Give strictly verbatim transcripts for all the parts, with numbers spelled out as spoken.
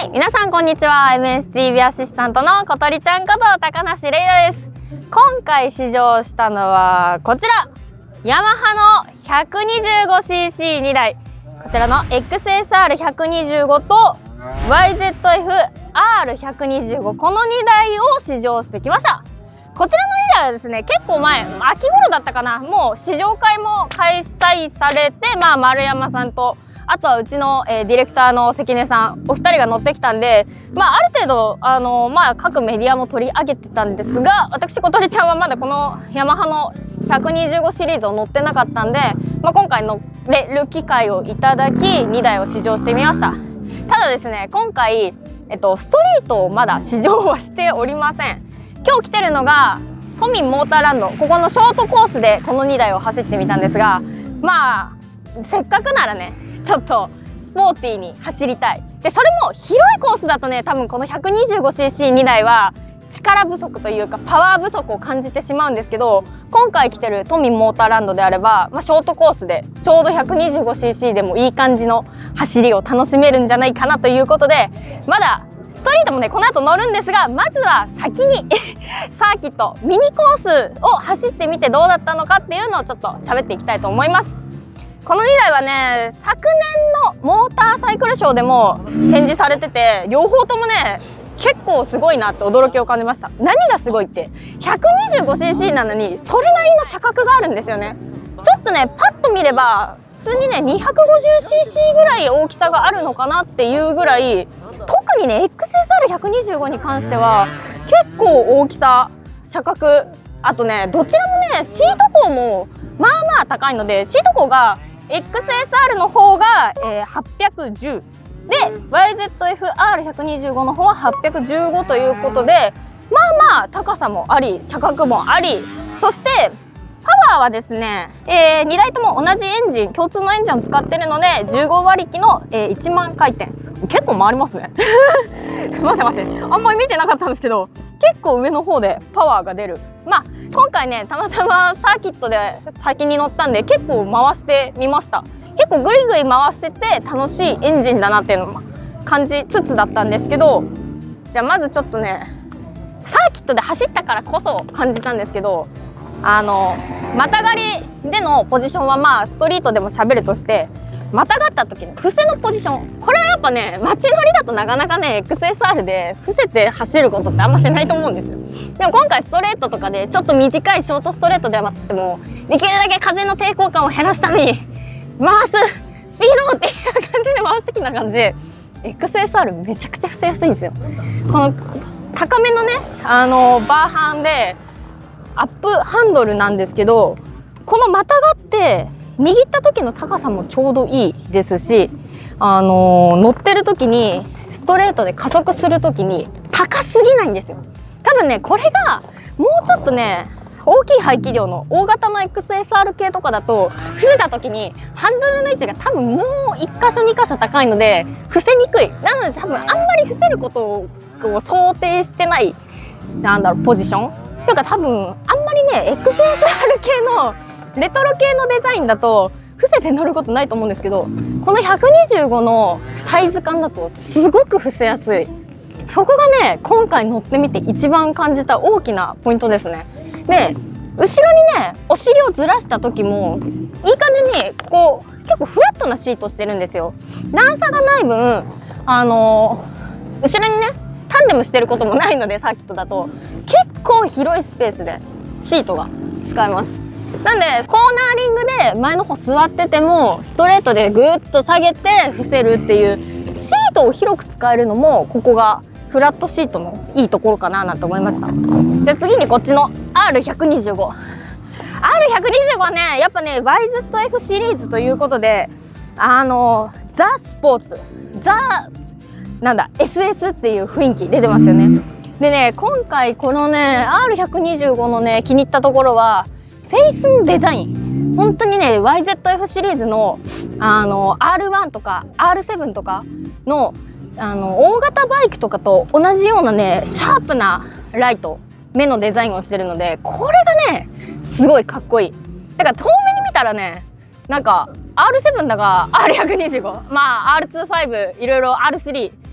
い、皆さんこんにちは。 エムエスティービー アシスタントのことりちゃんこと高梨玲奈です。今回試乗したのはこちら、ヤマハの ひゃくにじゅうごシーシーに 台、こちらの エックスエスアールひゃくにじゅうご と ワイゼットエフアールひゃくにじゅうご、このにだいを試乗してきました。こちらのにだいはですね、結構前、秋頃だったかな、もう試乗会も開催されて、まあ丸山さんとあとはうちの、えー、ディレクターの関根さんお二人が乗ってきたんで、まあ、ある程度あの、まあ、各メディアも取り上げてたんですが、私ことりちゃんはまだこのヤマハのひゃくにじゅうごシリーズを乗ってなかったんで、まあ、今回乗れる機会をいただきにだいを試乗してみました。ただですね、今回、えっと、ストリートをまだ試乗はしておりません。今日来てるのが都民モーターランド、ここのショートコースでこのにだいを走ってみたんですが、まあせっかくならね、ちょっとスポーティーに走りたい。でそれも広いコースだとね、多分この ひゃくにじゅうごシーシーに 台は力不足というかパワー不足を感じてしまうんですけど、今回来てる都民モーターランドであれば、まあ、ショートコースでちょうど ひゃくにじゅうごシーシー でもいい感じの走りを楽しめるんじゃないかなということで、まだストリートもねこの後乗るんですが、まずは先にサーキットミニコースを走ってみてどうだったのかっていうのをちょっと喋っていきたいと思います。このにだいはね、昨年のモーターサイクルショーでも展示されてて、両方ともね結構すごいなって驚きを感じました。何がすごいって ひゃくにじゅうごシーシー なのにそれなりの車格があるんですよね。ちょっとねパッと見れば普通にね にひゃくごじゅうシーシー ぐらい大きさがあるのかなっていうぐらい、特にね エックスエスアールひゃくにじゅうご に関しては結構大きさ、車格、あとねどちらもねシート高もまあまあ高いので、シート高が エックスエスアール の方が、えー、はっぴゃくじゅうで ワイゼットエフアールひゃくにじゅうご の方ははっぴゃくじゅうごということで、まあまあ高さもあり車格もあり、そしてパワーはですね、えー、にだいとも同じエンジン、共通のエンジンを使っているのでじゅうごわりきの、えー、いちまんかいてん、結構回りますね待って待って、あんまり見てなかったんですけど結構上の方でパワーが出る。まあ今回ねたまたまサーキットで先に乗ったんで結構回してみました。結構グイグイ回してて楽しいエンジンだなっていうのも感じつつだったんですけど、じゃあまずちょっとねサーキットで走ったからこそ感じたんですけど、あのまたがりでのポジションはまあストリートでも喋るとして、またがった時の伏せのポジション、これはやっぱね街乗りだとなかなかね エックスエスアール で伏せて走ることってあんましないと思うんですよ。でも今回ストレートとかでちょっと短いショートストレートではなくてもできるだけ風の抵抗感を減らすために回すスピードっていう感じで回してきた感じで エックスエスアール めちゃくちゃ伏せやすいんですよ。この高めのねあのバーハンでアップハンドルなんですけど、このまたがって握った時の高さもちょうどいいですし、あのー、乗ってる時にストレートで加速する時に高すぎないんですよ。多分ねこれがもうちょっとね大きい排気量の大型の エックスエスアール 系とかだと伏せた時にハンドルの位置が多分もういっかしょにかしょ高いので伏せにくい。なので多分あんまり伏せることを想定してないなんだろうポジションというか、多分あんまりね エックスエスアール 系のレトロ系のデザインだと伏せて乗ることないと思うんですけど、このひゃくにじゅうごのサイズ感だとすごく伏せやすい。そこがね今回乗ってみて一番感じた大きなポイントですね。で後ろにねお尻をずらした時もいい感じにこう結構フラットなシートしてるんですよ。段差がない分あのー、後ろにねタンデムしてることもないので、サーキットだと結構広いスペースでシートが使えます。なんでコーナーリングで前の方座っててもストレートでぐっと下げて伏せるっていうシートを広く使えるのもここがフラットシートのいいところかななんて思いました。じゃあ次にこっちの アールひゃくにじゅうご。アールひゃくにじゅうご はねやっぱね ワイゼットエフ シリーズということで、あのザ・スポーツザなんだ エスエス っていう雰囲気出てますよね。でね今回このね アールひゃくにじゅうご のね気に入ったところはフェイスのデザイン。本当にね ワイゼットエフ シリーズのあの アールワン とか アールセブン とかのあの大型バイクとかと同じようなねシャープなライト目のデザインをしてるので、これがねすごいかっこいい。だから遠目に見たらねなんか アールセブン だが アールひゃくにじゅうご、まあ アールにじゅうご いろいろ アールスリー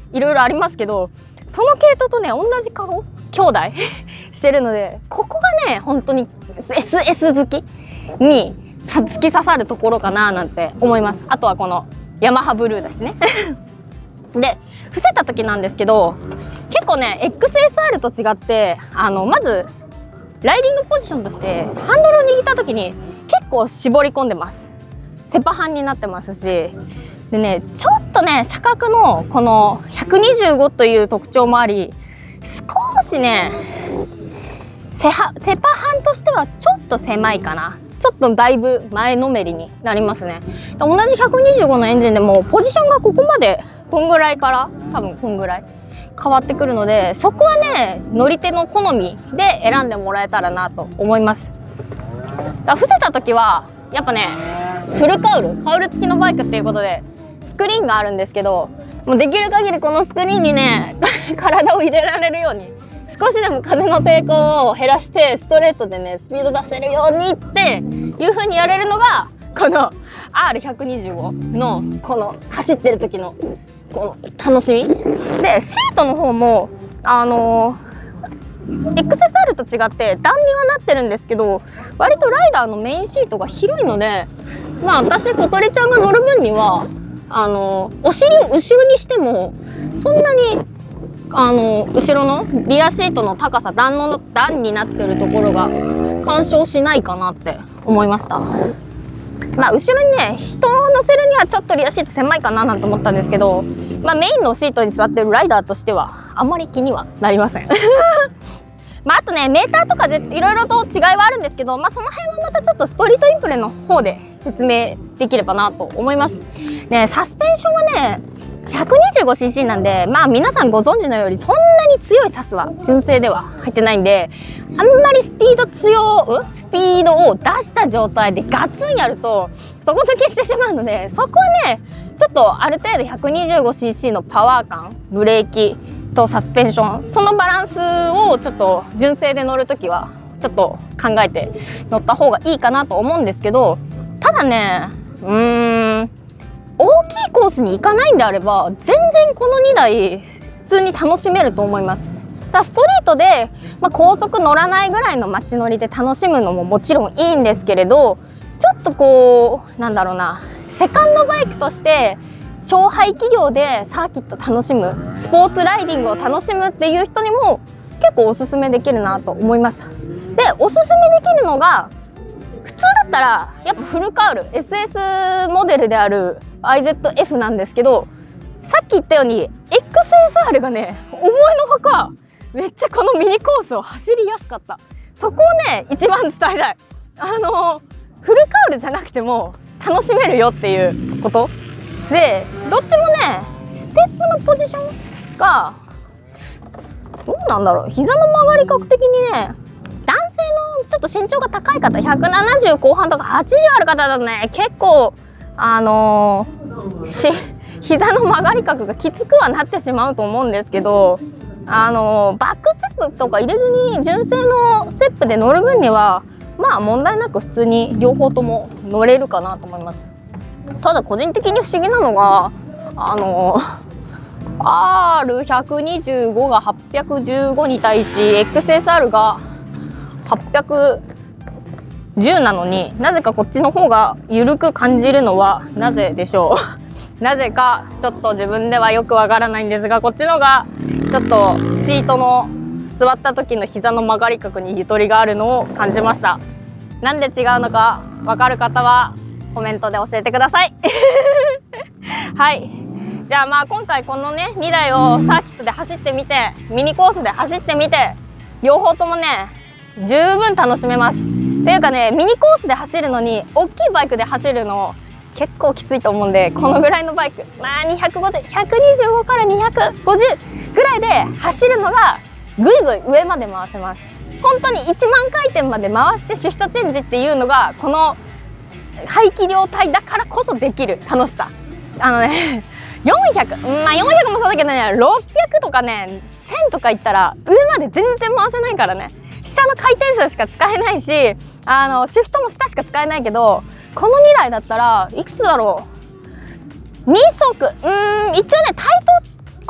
いろいろありますけど、その系統とね同じ顔兄弟してるので、ここがね本当に エスエス 好きにさ突き刺さるところかななんて思います。あとはこのヤマハブルーだしねで伏せた時なんですけど、結構ね エックスエスアール と違って、あのまずライディングポジションとしてハンドルを握った時に結構絞り込んでます。セパハンになってますし、でねちょっとね車格のこのひゃくにじゅうごという特徴もあり、少しねセハセパハンとしてはちょっと狭いかな。ちょっとだいぶ前のめりになりますね。同じひゃくにじゅうごのエンジンでもポジションがここまでこんぐらいから多分こんぐらい変わってくるので、そこはね乗り手の好みで選んでもらえたらなと思います。だから伏せた時はやっぱねフルカウルカウル付きのバイクっていうことでスクリーンがあるんですけど、もうできる限りこのスクリーンにね体を入れられるように、少しでも風の抵抗を減らしてストレートでねスピード出せるようにっていう風にやれるのがこの アールひゃくにじゅうご のこの走ってる時のこの楽しみで、シートの方もあのー、エックスエスアール と違って段にはなってるんですけど、割とライダーのメインシートが広いので、まあ私小鳥ちゃんが乗る分にはあのー、お尻を後ろにしてもそんなにあの後ろのリアシートの高さ段の段になってるところが干渉しないかなって思いました。まあ後ろにね人を乗せるにはちょっとリアシート狭いかななんて思ったんですけど、まあメインのシートに座ってるライダーとしてはあんまり気にはなりませんまああとねメーターとかいろいろと違いはあるんですけど、まあその辺はまたちょっとストリートインプレの方で説明できればなと思います。でサスペンションはね ひゃくにじゅうごシーシー なんで、まあ皆さんご存知のようにそんなに強いサスは純正では入ってないんで、あんまりスピード強いスピードを出した状態でガツンやると底抜けしてしまうので、そこはねちょっとある程度 ひゃくにじゅうごシーシー のパワー感、ブレーキとサスペンション、そのバランスをちょっと純正で乗るときはちょっと考えて乗った方がいいかなと思うんですけど、ただねうーん大きいコースに行かないんであれば全然このにだい普通に楽しめると思います。だストリートで、まあ、高速乗らないぐらいの街乗りで楽しむのももちろんいいんですけれど、ちょっとこうなんだろうな、セカンドバイクとして勝敗企業でサーキット楽しむ、スポーツライディングを楽しむっていう人にも結構おすすめできるなと思います。でおすすめできるのが普通だったらやっぱフルカウル エスエス モデルである アイゼットエフ なんですけど、さっき言ったように エックスエスアール がね思いのほかめっちゃこのミニコースを走りやすかった。そこをね一番伝えたい。あのフルカウルじゃなくても楽しめるよっていうことで、どっちもねステップのポジションがどうなんだろう、膝の曲がり角的にね男性のちょっと身長が高い方、ひゃくななじゅう後半とかはちじゅうある方だとね結構あのー、し膝の曲がり角がきつくはなってしまうと思うんですけど、あのー、バックステップとか入れずに純正のステップで乗る分にはまあ問題なく普通に両方とも乗れるかなと思います。ただ個人的に不思議なのがあのーアールひゃくにじゅうご がはっぴゃくじゅうごに対し エックスエスアール がはっぴゃくじゅうなのに、なぜかこっちの方が緩く感じるのはなぜでしょうなぜかちょっと自分ではよくわからないんですが、こっちのがちょっとシートの座った時の膝の曲がり角にゆとりがあるのを感じました。なんで違うのかわかる方はコメントで教えてくださいはい、じゃあまあ今回このねにだいをサーキットで走ってみて、ミニコースで走ってみて、両方ともね十分楽しめます。っていうかねミニコースで走るのに大きいバイクで走るの結構きついと思うんで、このぐらいのバイク、まあにひゃくごじゅう、ひゃくにじゅうごからにひゃくごじゅうぐらいで走るのがぐいぐい上まで回せます。本当にいちまん回転まで回してシフトチェンジっていうのがこの排気量帯だからこそできる楽しさ。あのねよんひゃく、まあよんひゃくもそうだけどねろっぴゃくとかねせんとかいったら上まで全然回せないからね、下の回転数しか使えないし、あのシフトも下しか使えないけど、このにだいだったらいくつだろう、にそく、うーん一応ねタイトコ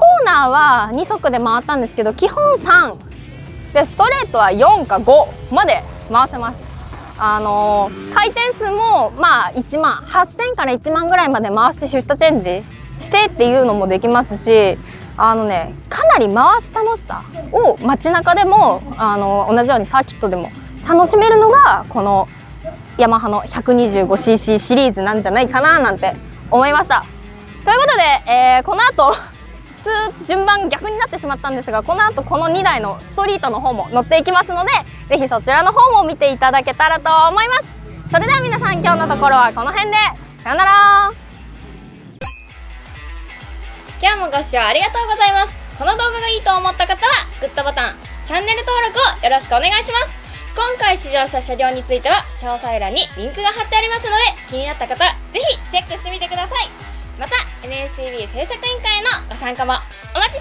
ーナーはに足で回ったんですけど、基本さんで、ストレートはよんかごまで回せます。あのー、回転数もまあいちまんはっせんからいちまんぐらいまで回してシフトチェンジしてっていうのもできますし、あのね、かなり回す楽しさを街中でも、あのー、同じようにサーキットでも楽しめるのがこのヤマハの ひゃくにじゅうごシーシー シリーズなんじゃないかななんて思いました。ということで、えー、この後普通順番逆になってしまったんですが、この後このにだいのストリートの方も乗っていきますので、ぜひそちらの方も見ていただけたらと思います。それでは皆さん、今日のところはこの辺でさよなら。今日もご視聴ありがとうございます。この動画がいいと思った方はグッドボタン、チャンネル登録をよろしくお願いします。今回試乗した車両については詳細欄にリンクが貼ってありますので、気になった方ぜひチェックしてみてください。また エヌエスティーブイ 制作委員会へのご参加もお待ち